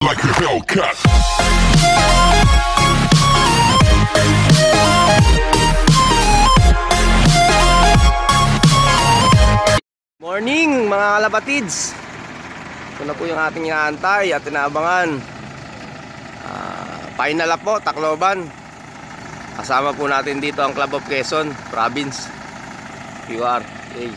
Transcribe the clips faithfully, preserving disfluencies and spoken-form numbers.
like a Hellcat. Morning mga kalapatids. Ito na po yung ating inaantay at inaabangan. uh, Final lap po, Tacloban. Kasama po natin dito ang Club of Quezon Province. Q R A.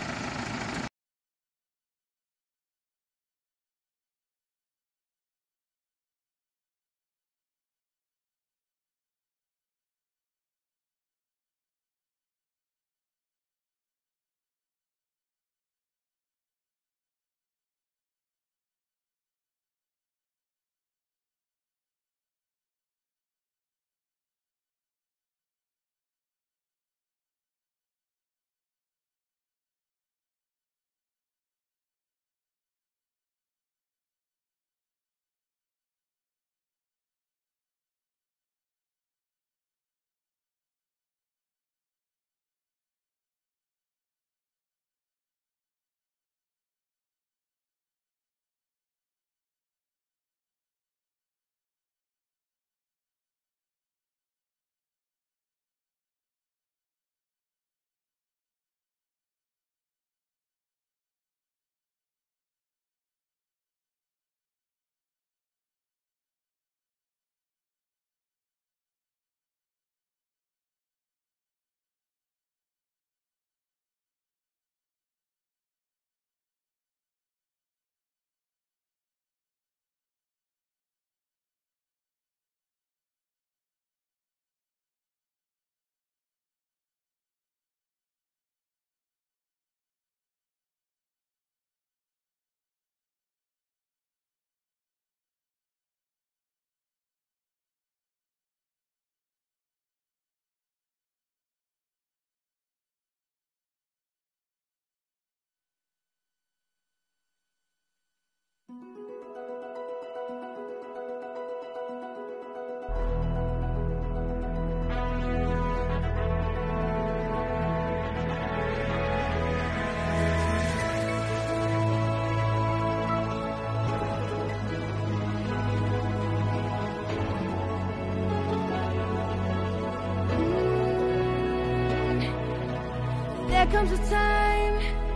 There comes a time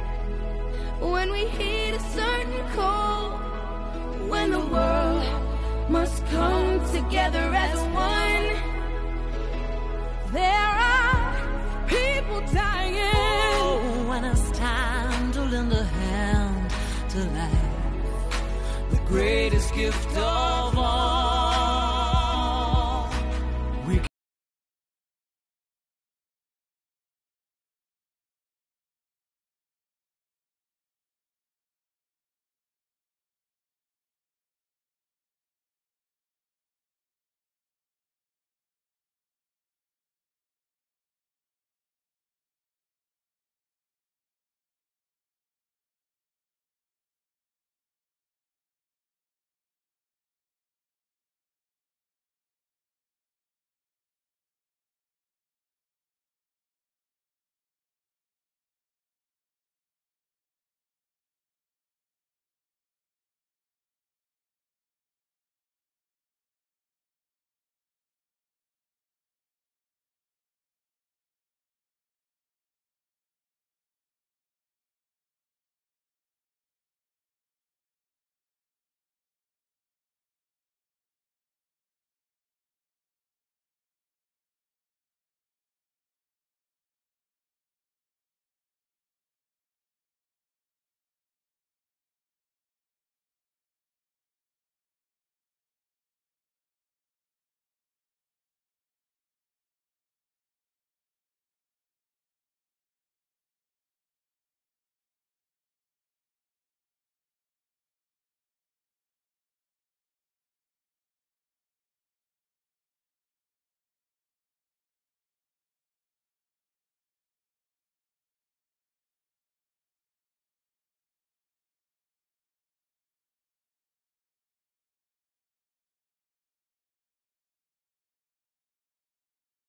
when we hit a certain call, when the world must come together as one. There are people dying. Oh, when it's time to lend a hand to life, the greatest gift of